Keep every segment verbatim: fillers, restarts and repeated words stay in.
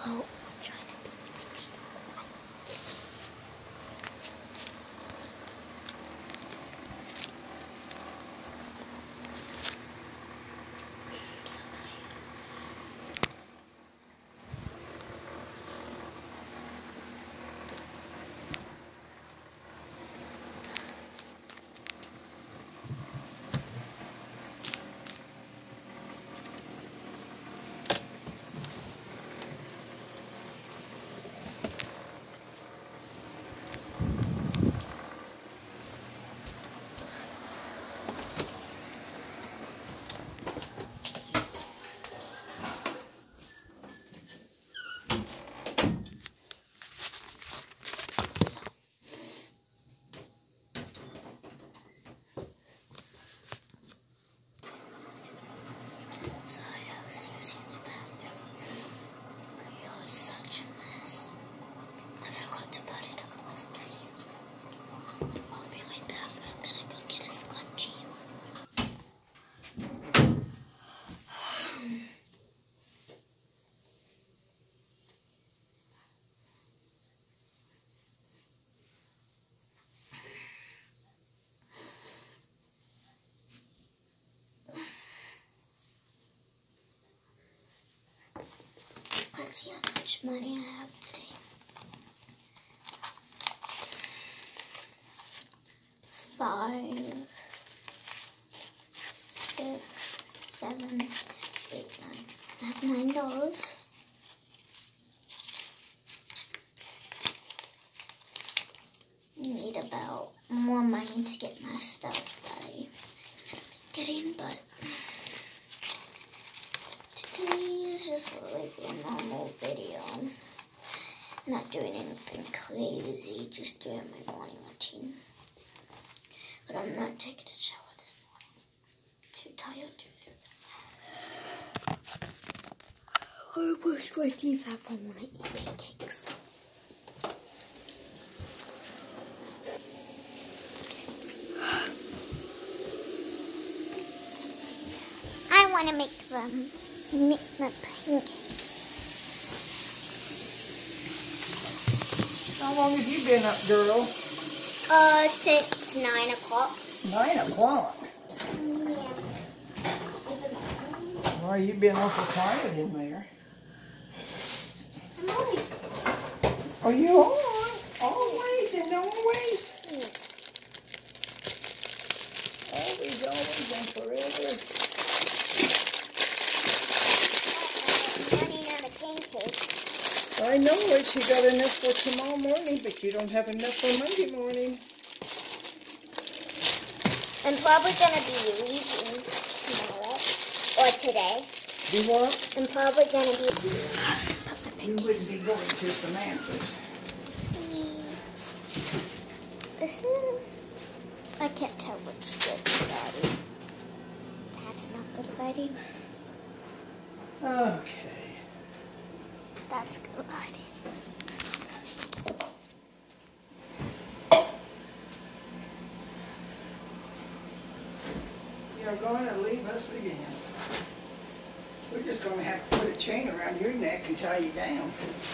Oh, I'm trying to be extra quiet. I'm so tired. Let's see how much money I have today. Five, six, seven, eight, nine. I have nine dollars. Need about more money to get my stuff that I'm getting, but today is just like a normal video. Not doing anything crazy, just doing my morning routine. But I'm not taking a shower this morning. Too tired to do that. I'm gonna brush my teeth after I want to eat pancakes. I want to make them make my pancakes. How long have you been up, girl? Uh, since nine o'clock. Nine o'clock? Yeah. Well, you've been awful quiet in there. I'm always. Oh, you are? Always and always? Yeah. Always, always, and forever. I'm running out of pancakes. I know it. You got enough for tomorrow morning, but you don't have enough for Monday morning. I'm probably gonna be leaving tomorrow or today. Do what? I'm probably gonna be. You wouldn't be going to Samantha's. This is. I can't tell which good writing. That's not good writing. Okay. That's good writing. You're going to leave us again. We're just going to have to put a chain around your neck and tie you down.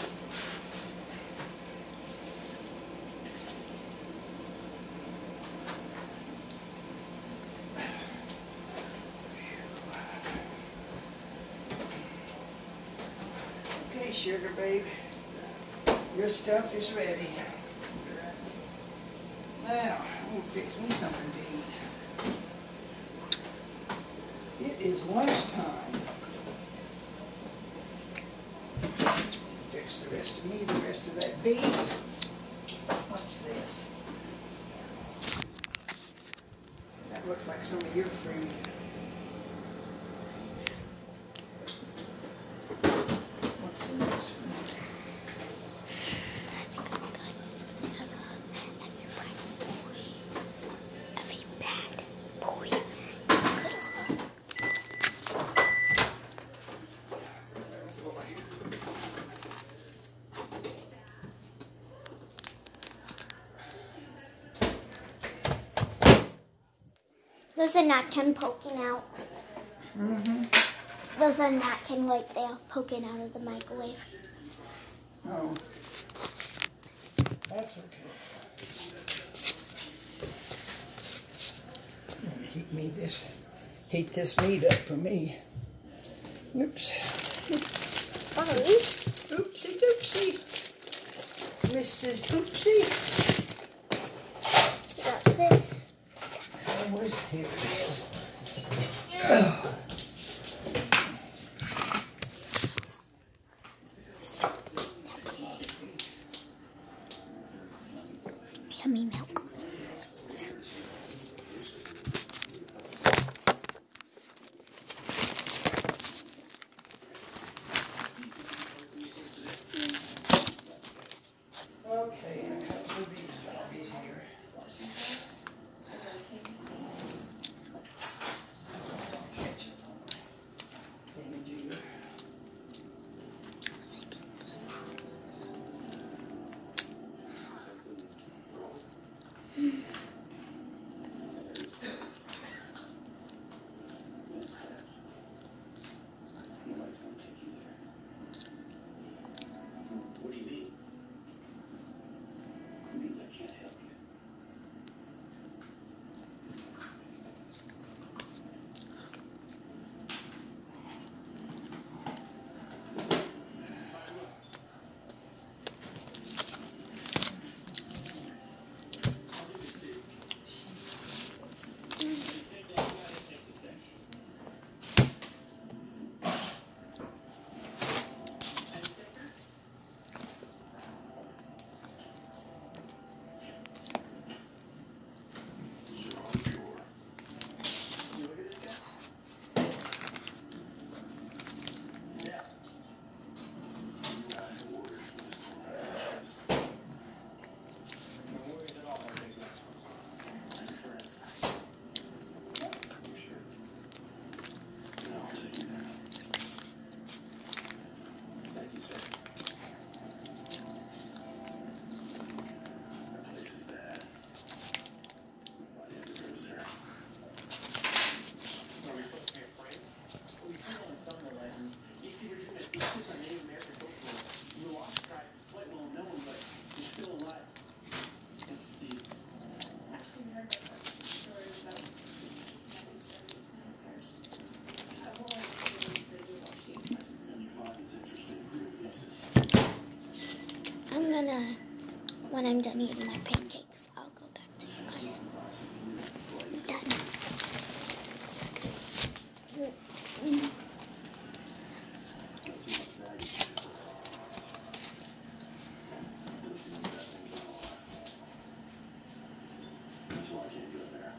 Okay, sugar babe. Your stuff is ready. Now, I'm going to fix me something to eat. It is lunchtime. Fix the rest of me, the rest of that beef. What's this? That looks like some of your food. What's in this one? There's a napkin poking out. Mm-hmm. There's a napkin right there poking out of the microwave. Oh, that's okay. Heat me this, heat this meat up for me. Oops. Sorry. Oopsie doopsie. Missus Poopsie. Got this. Oh, where's here it is. Oh. Yummy milk. Okay, and a couple of these doggies here. Ketchup on my thingamajigger. What do you mean? It means I can't help you. I'm gonna, when I'm done eating my pancakes, I'll go back to you guys. Done. So I can't go there.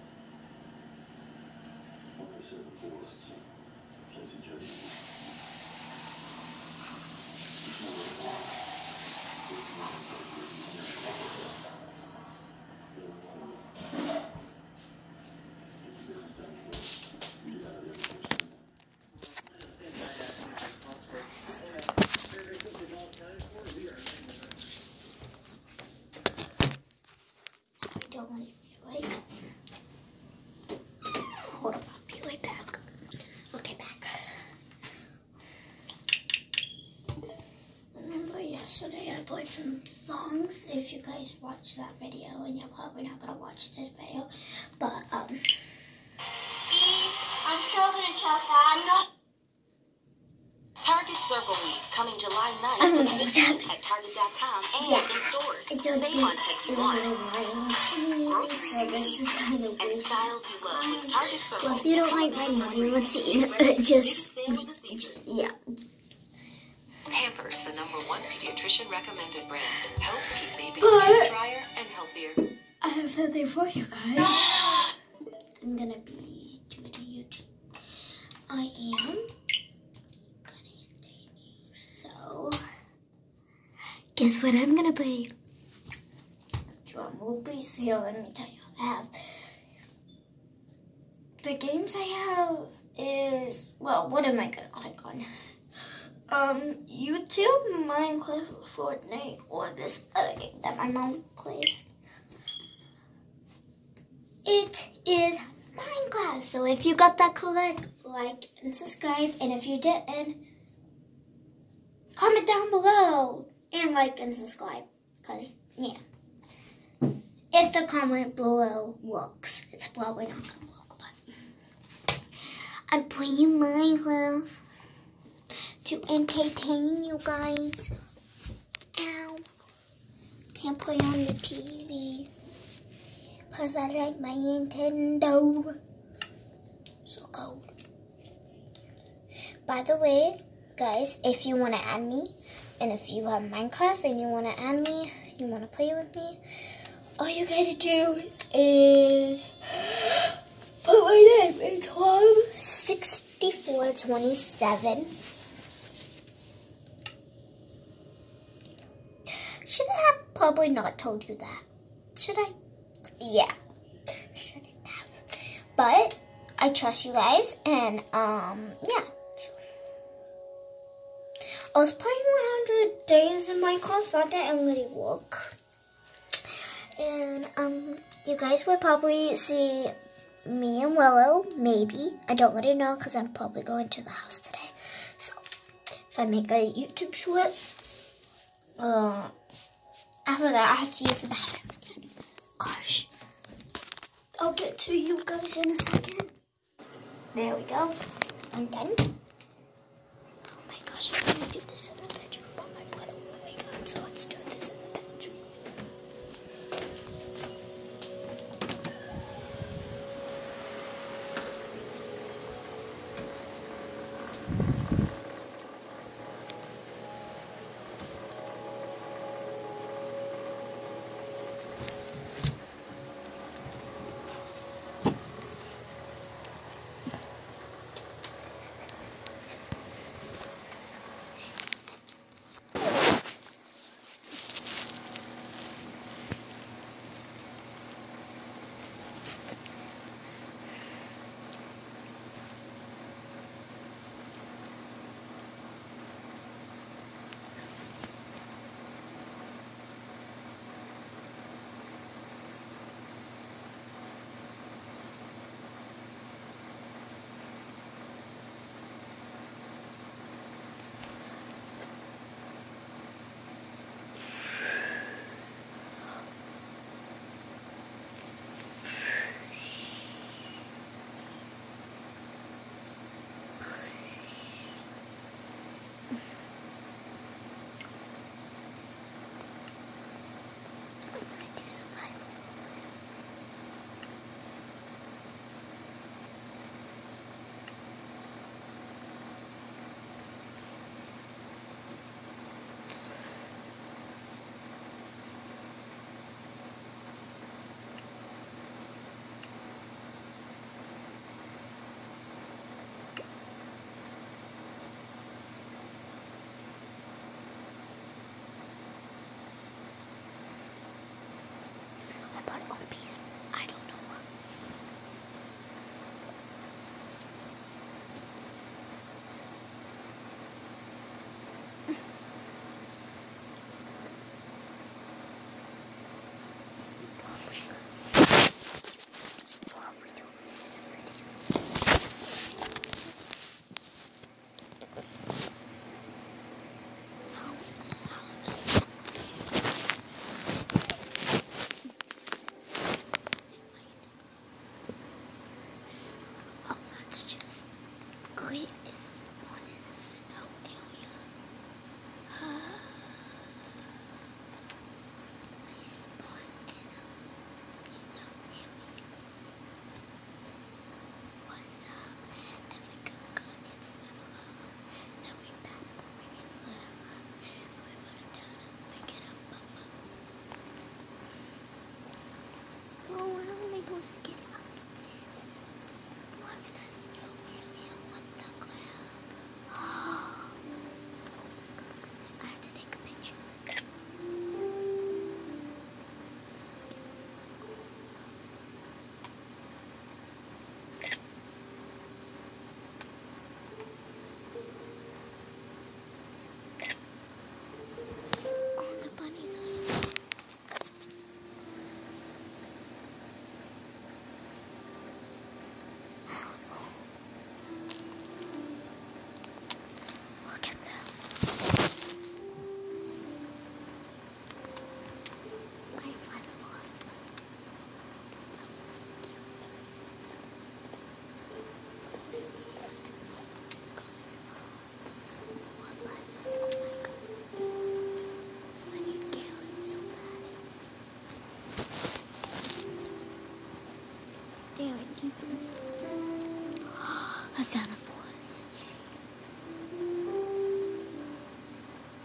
Like I said before, it's a place of judgment. I don't want to feel like. Hold on, I'll be right back. Okay, back. Remember yesterday I played some songs? If you guys watched that video, and you're probably not gonna watch this video, but um. I'm still gonna tell Dad. No. Target Circle Week, coming July I ninth to don't the know what's fifteenth happening. at Target dot com and Yeah. in stores. I don't Save think on tech you they're want my routine, Groceries so you this need. is kind of and weird. styles you love with Target Circle. Well, if you don't like my morning routine, just, Sale of the season. yeah. Pampers, the number one pediatrician recommended brand, helps keep babies But- skin drier and healthier. I have something for you guys. I'm gonna be doing a YouTube. I am gonna entertain you. So, guess what I'm gonna play? Drum roll, please. Here, let me tell you. I have the games I have is, well, what am I gonna click on? Um, YouTube, Minecraft, Fortnite, or this other game that my mom plays. It is Minecraft. So if you got that correct, like and subscribe. And if you didn't, comment comment down below. And like and subscribe. Because, yeah. If the comment below works, it's probably not going to work. But I'm playing Minecraft to entertain you guys. Ow. Can't play on the T V. Because I like my Nintendo. So cold. By the way, guys, if you want to add me, and if you have Minecraft and you want to add me, you want to play with me, all you gotta do is put my name in twelve sixty-four twenty-seven. Should I have probably not told you that? Should I? Yeah. Shouldn't have. But I trust you guys, and um, yeah. I was playing one hundred days in Minecraft. That didn't really work. And um, you guys will probably see me and Willow, maybe. I don't really know because I'm probably going to the house today. So if I make a YouTube short, uh, after that I have to use the bathroom again. Gosh, I'll get to you guys in a second. There we go. I'm done. Oh my gosh, I'm gonna do this in the bedroom, but my brother will wake up, so let's do this in the bedroom.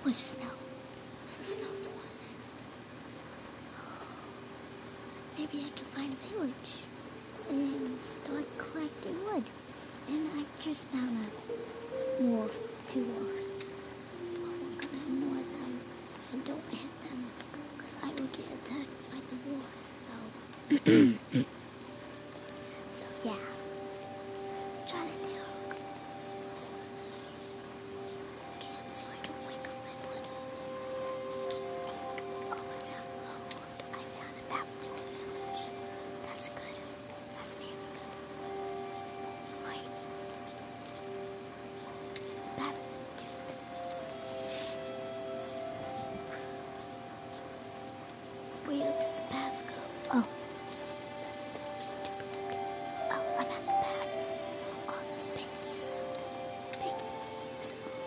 was snow. It's a snow forest. Maybe I can find a village and start collecting wood. And I just found a wolf, two wolves. Well, I'm gonna ignore them and don't hit them because I will get attacked by the wolves. So, so yeah. I'm trying to deal with again so I don't wake up my blood. Just get some ink. Oh, I found, oh, look, I found a map to the village. That's good. That's really good. Wait. Map to the where did the path go? Oh. Stupid. Oh, I'm at the path. All those piggies. Piggies.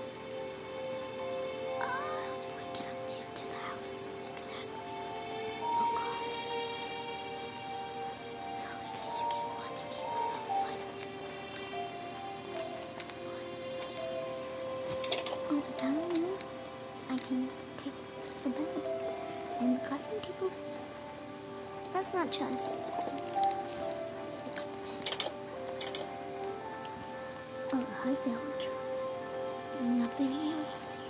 Oh, how do I get up there to the houses exactly? Oh god. Sorry guys, you can't watch me, but I'll find them. Oh, is that a room? I can take the bed and the coffin table. That's not just. Oh, hi village. Nothing here to see.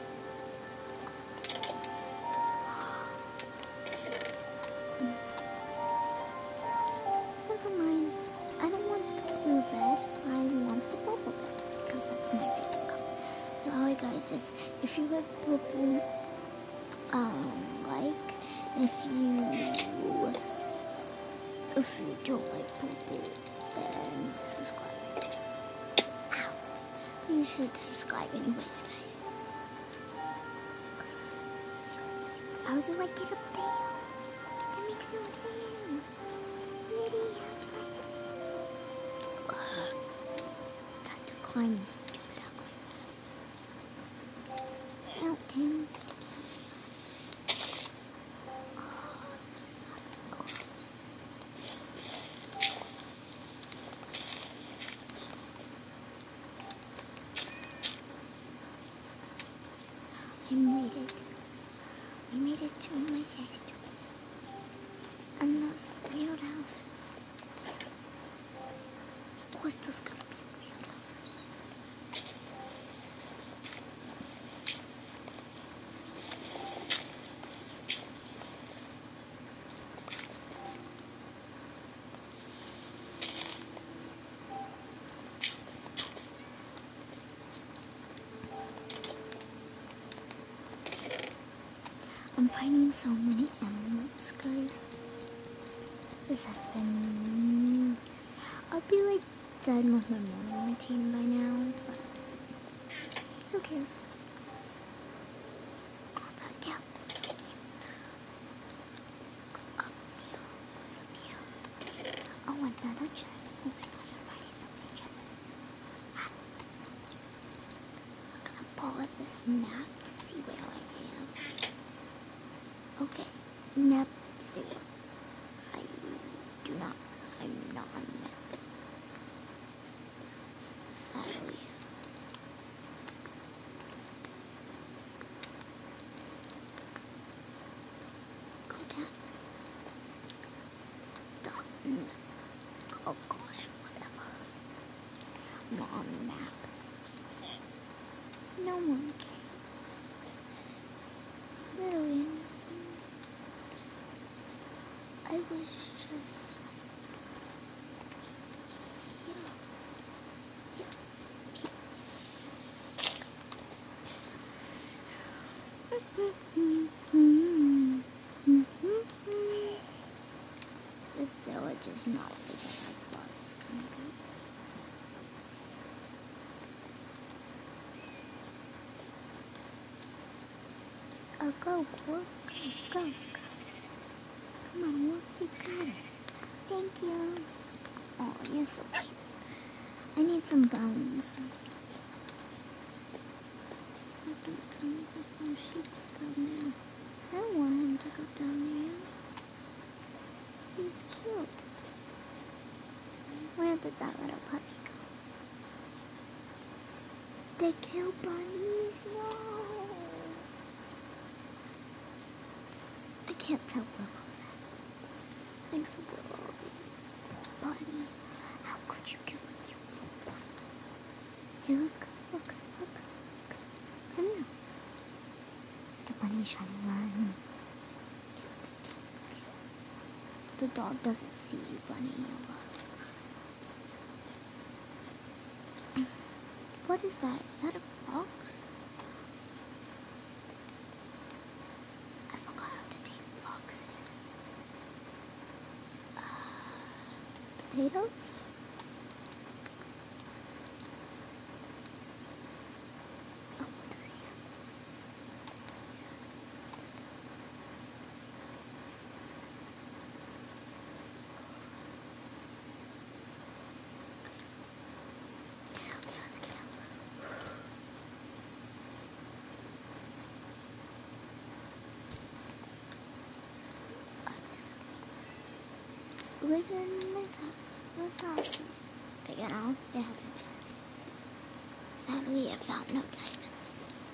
Never mind. I don't want the blue bed. I want the purple bed because that's my favorite color. Sorry guys, if if you like purple, um, like if you if you don't like purple, then subscribe. You should subscribe anyways, guys. How do I get up there? That makes no sense. Really? How do I get uh, got to climb this stupid ugly mountain. Oh, this is not even close. I made it. I made it to my sister. And those weird houses. Of course, there's gonna be weird houses. I'm finding so many emeralds, guys. This has been... I'll be like done with my morning routine by now, but who cares? Oh, that cat was so cute. Go up here. What's up here? Oh, another chest. Oh my gosh, I'm finding so many chests. Ah. I'm gonna pull up this map to see where I am. Okay, map zero. I do not, I'm not on the map. Sadly. Go down. Down. Oh gosh, whatever. I'm on the map. No one cares. Literally. I was just here, here, here. This village is not big as I thought it was gonna be. Oh, go, Wolf, go, go, go. Come on, Wolf, you got it. Thank you. Oh, you're so cute. I need some bones. I don't tell me there's no sheep down there. I don't want him to go down there. He's cute. Where did that little puppy go? They kill bunnies? No. can't tell Willow that. Thanks, Willow. Bunny. How could you kill a cute little bunny? Hey, look, look, look, look. Come here. The bunny's trying to run. Cute, cute, cute. The dog doesn't see you, Bunny. You're lucky. What is that? Is that a fox? I forgot how to tame foxes. Uh, potatoes? Oh, what does he have? Okay, let's get out. Live in this house. This house is big enough. It has a chest. Sadly, I found no diamonds.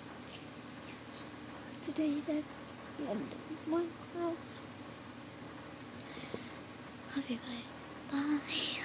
Today, that's the end of Minecraft. Love you guys. Bye.